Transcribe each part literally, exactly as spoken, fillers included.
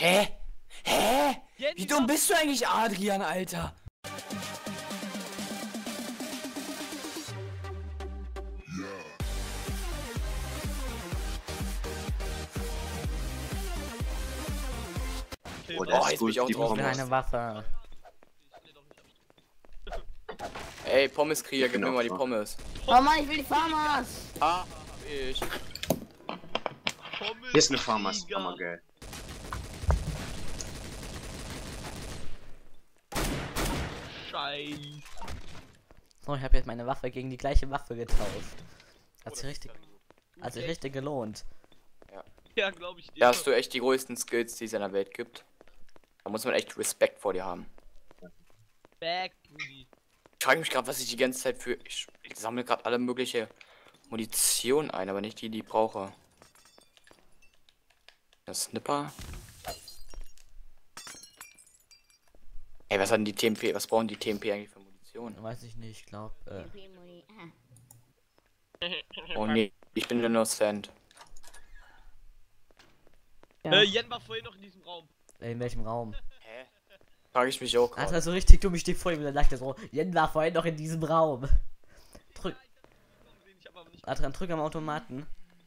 Hä? Hä? Jenny, Wie dumm bist du eigentlich, Adrian, Alter? Okay, Oh, was? der Oh, ist jetzt gut, bin ich auch die drauf. Ich will Pommes. eine Waffe. Ey, Pommeskrieger, gib mir bin mal die auch Pommes. Oh Mann, ich will die Farmers. Ah, ich. Hier ist eine Farmers, Pommeskrieger. hammer geil. Scheiß. So, ich habe jetzt meine Waffe gegen die gleiche Waffe getauscht. Hat sich richtig, hat sich richtig gelohnt. Ja, glaube ich dir. Da hast du echt die größten Skills, die es in der Welt gibt. Da muss man echt Respekt vor dir haben. Back, Brudi. Ich frage mich gerade, was ich die ganze Zeit für... Ich, ich sammle gerade alle mögliche Munition ein, aber nicht die, die ich brauche. Das Snipper. Ey, was hatten die T M P... Was brauchen die T M P eigentlich für Munition? Weiß ich nicht, ich glaube. Äh, Oh nee, ich bin innocent. Ja. Äh, Jen war vorhin noch in diesem Raum. in welchem Raum? Hä? Frage ich mich auch Das war gerade. so richtig dumm, ich stehe vor ihm und dann sagt er so, Jen war vorhin noch in diesem Raum. Drück, Ich hab aber nicht. Adrian, drück am Automaten.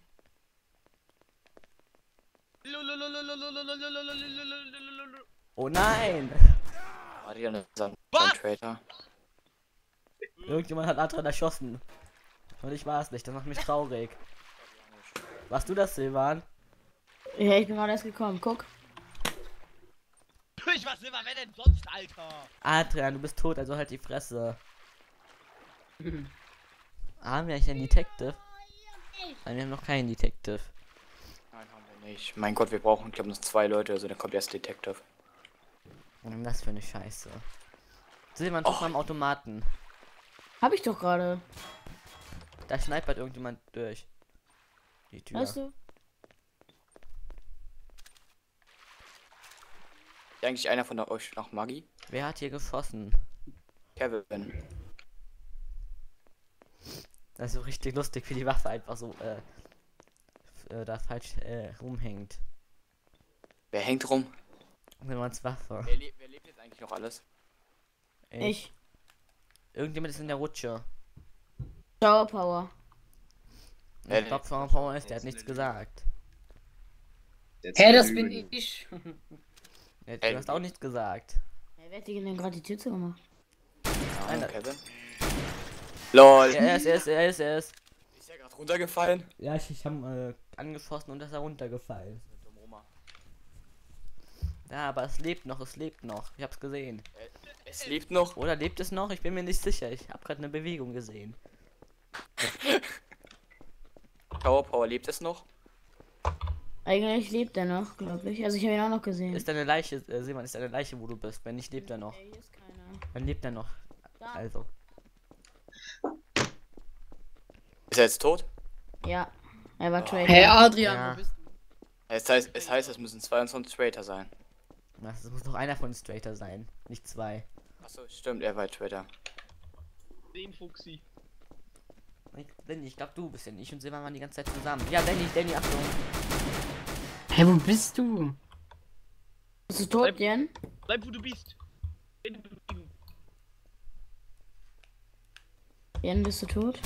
Oh nein! Adrian ist ein Was? Traitor. Irgendjemand hat Adrian erschossen. Und ich war es nicht, das macht mich traurig. Warst du das, Silvan? Ja, ich bin gerade erst gekommen. Guck. Ich was immer, wer denn sonst, Alter? Adrian, du bist tot, also halt die Fresse. Haben wir eigentlich einen Detective? Nein, wir haben noch keinen Detective. Nein, haben wir nicht. Mein Gott, wir brauchen, ich glaube, noch zwei Leute, also dann kommt erst Detective. Was ist das für eine Scheiße? Silvan, drück Och. mal am Automaten. Hab ich doch gerade. Da snipert irgendjemand durch. Die Tür. Weißt du? Ist eigentlich einer von euch noch Maggi? Wer hat hier geschossen? Kevin. Das ist so richtig lustig, wie die Waffe einfach so äh, f- äh, da falsch äh, rumhängt. Wer hängt rum? Silvans Waffe. Wer, le wer lebt jetzt eigentlich noch alles? Ich. Irgendjemand ist in der Rutsche. Shower Power. Wer Ich glaube, lebt? Frau Power ist, der hat nichts gesagt. Hä, das bin ich. Ja, Ey, du hast auch nichts gesagt. Wer hat dir denn gerade die Tür zugemacht? Keine Ahnung, Einer- Kevin. LOL. Ja, er ist, er ist, er ist, er ist. Ist ja gerade runtergefallen. Ja, ich, ich habe äh, angeschossen und ist er runtergefallen. Ja, aber es lebt noch, es lebt noch. Ich hab's gesehen. Es lebt noch. Oder lebt es noch? Ich bin mir nicht sicher. Ich habe gerade eine Bewegung gesehen. Power Power lebt es noch? Eigentlich lebt er noch, glaube ich. Also ich habe ihn auch noch gesehen. Ist deine Leiche, äh, Simon, ist deine Leiche, wo du bist? Wenn nicht, lebt er noch. Ey, hier ist keiner. Dann lebt er noch. Da. Also. Ist er jetzt tot? Ja. Er war Trader. Hey Adrian, Ja. wo bist du? Es heißt, es heißt, es müssen zweiundzwanzig Traitor sein. Das muss doch einer von den Straighter sein. Nicht zwei. Achso, stimmt, er war Traitor. Den Fuchsi. Ich, Danny, ich glaube du bist ja nicht. Ich und Silvan waren die ganze Zeit zusammen. Ja, Danny, Danny, Achtung. Hey, wo bist du? Bist du tot, Jen? Bleib wo du bist. In Bewegung. Jen, bist du tot?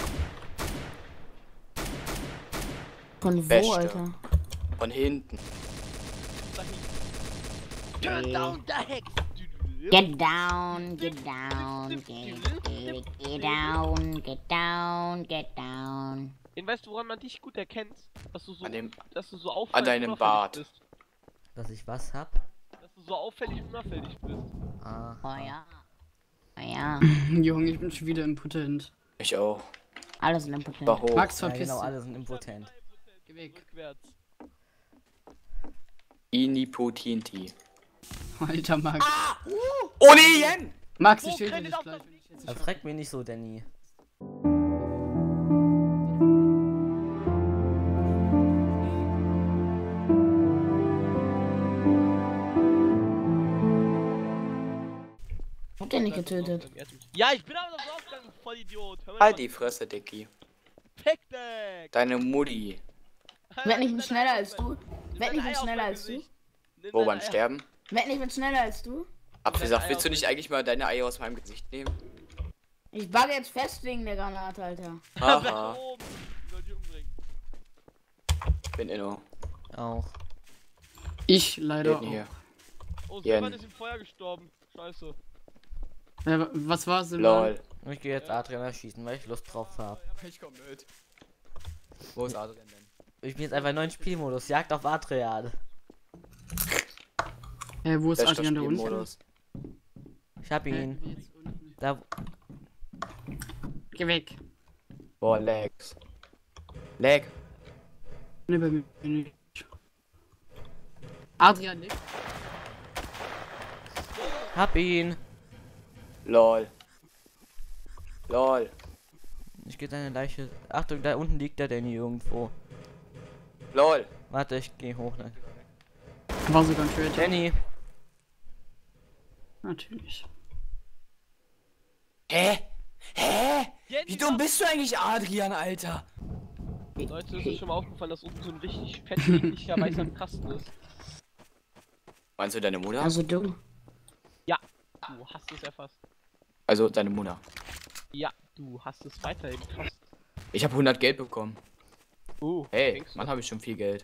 Von wo, Beste. Alter? Von hinten. Turn down the hex. Get down, get down, get, get, get down, get down, get down. Den weißt du, woran man dich gut erkennt? Dass du so, An dem- dass du so auffällig deinem unauffällig Bart. bist. Dass ich was hab? Dass du so auffällig unauffällig bist. Ah. Oh ja. Oh ja. Junge, ich bin schon wieder impotent. Ich auch. Alles sind impotent. War hoch. Max, Ja, verpiss genau, dich. alle sind impotent. Geh weg. Rückwärts. Inipotinti. Alter Max. Oh nee, Jen! Max, Wo ich töte kann dich ich gleich, auch- wenn ich jetzt Also nicht frag mich nicht so, Danny. Habt ihr nicht getötet? Ja, ich bin aber noch so aufgegangen, voll Idiot. Hör mal Halt auf. die Fresse, Dicky. Pick deck. Deine Mutti. Werd nicht schneller als du. Werd nicht schneller als du. Nimm Wo deine beim Eier. Sterben? Wetten, ich bin schneller als du. Abgesagt, willst du nicht eigentlich mal deine Eier aus meinem Gesicht nehmen? Ich bugge jetzt fest wegen der Granate, Alter. Bleib Aha, oben. Ich soll dich umbringen. bin inno. Auch. Ich leider Geht auch. hier. Oh, Jen. Silvan ist im Feuer gestorben. Scheiße. Äh, wa- was war Silvan? Lol. Ich gehe jetzt Adrian erschießen, weil ich Lust drauf habe. Ich komm mit. Wo ist Adrian denn? Ich bin jetzt einfach im neuen Spielmodus. Jagd auf Adrian. Äh, wo ist Bester Adrian da unten? Spielmodus. Ich hab Äh, ihn. jetzt unten. Da. Geh weg. Boah, Lags. Lag. Ne, bei mir nicht. Adrian liegt. Hab ihn. Lol. Lol. Ich gehe deine Leiche. Achtung, da unten liegt der Danny irgendwo. Lol. Warte, ich gehe hoch. Ne? War sogar ein Traitor. Danny. Natürlich. Hä? Hä? Jen, Wie dumm bist du eigentlich, Adrian, Alter? Leute, ist euch schon mal aufgefallen, dass unten so ein richtig fettlicher weißer Kasten ist. Meinst du deine Mutter? Also du. Du hast es erfasst. Also deine Mutter. Ja, du hast es weiterhin fast. Ich habe hundert Geld bekommen. Oh, Hey, denkst du? Mann, habe ich schon viel Geld.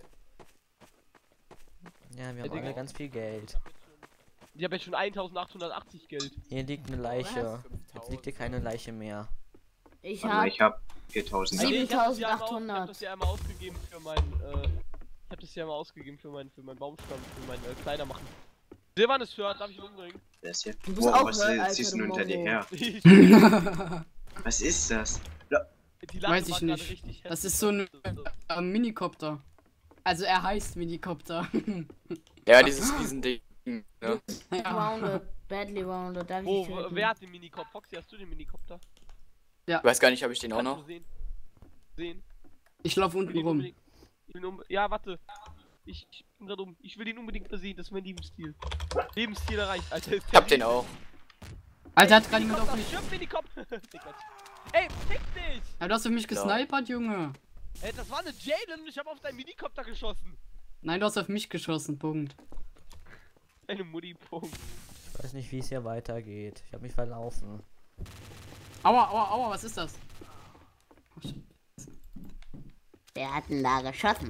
Ja, wir haben Digga. alle ganz viel Geld. Ich habe jetzt schon eintausendachthundertachtzig Geld. Hier liegt eine Leiche. Jetzt liegt hier keine Leiche mehr. Ich Warte mal, hab. ich hab viertausend. Also ich hab das ja einmal- siebentausendachthundert. Ich hab das ja einmal ausgegeben für mein, äh, ich hab das ja einmal ausgegeben für mein, für meinen Baumstamm, für meine äh, Kleider machen. Silvan ist hört, darf ich ihn umbringen? Der ist hier. Du bist Wow, auch was Nerd, äh, Alter, ziehst du du unter dir Mongo. her? Die Was ist das? Lache Weiß ich war gerade nicht. richtig Das hässlich. ist so ein äh, Minikopter. Also er heißt Minikopter. Ja, dieses Riesending. Ne? ja. Wounded. Badly wounded. Darf ich Wo, dich wo- töten? wer hat den Minikopter? Foxy, hast du den Minikopter? Ich weiß gar nicht, ob ich den auch Kannst noch. du sehen? Sehen? Ich lauf Ich will unten ihn rum. unbedingt. Ich will ihn um ja, warte. Ich, ich bin gerade um. Ich will ihn unbedingt besiegen, das ist mein Lebensstil. Lebensstil erreicht, Alter. Ist Ich hab den auch. Alter, hat gerade jemand auf mich. Schimpf Minikopter. Ey, fick dich! Ja, du hast auf mich gesnipert, Junge. Ey, das war eine Jalen und ich hab auf deinen Minikopter geschossen. Nein, du hast auf mich geschossen, Punkt. Eine Mutti, Punkt. Ich weiß nicht, wie es hier weitergeht. Ich habe mich verlaufen. Aua, aua, aua, was ist das? Oh, shit. Wer hat denn da geschossen?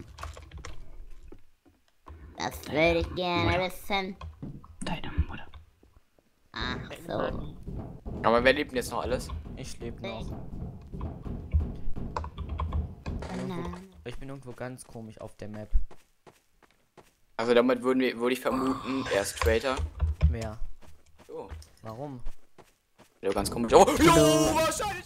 Das würde ich gerne wissen. Deine Mutter. Ach so. Aber wer lebt denn jetzt noch alles? Ich lebe noch. Banane. Ich bin irgendwo ganz komisch auf der Map. Also damit würden wir, würde ich vermuten, er ist Traitor. Wer? Oh, Warum? ja, ganz komisch. Oh, jo, wahrscheinlich.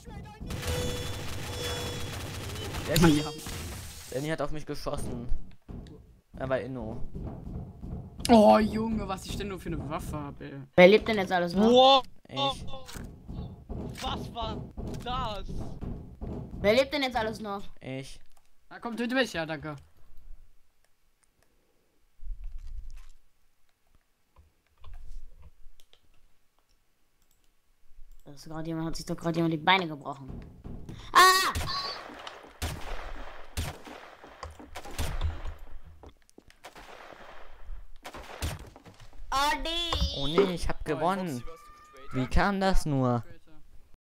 Danny, Ja. Danny hat auf mich geschossen. Er war Inno. Oh, Junge, was ich denn nur für eine Waffe habe, ey. Wer lebt denn jetzt alles noch? Wow! Ich. Was war das? Wer lebt denn jetzt alles noch? Ich. Da kommt töte mich, ja, danke. Das ist gerade jemand, hat sich doch gerade jemand die Beine gebrochen. Ah! Oh nee! Oh nee, ich hab gewonnen. Wie kam das nur?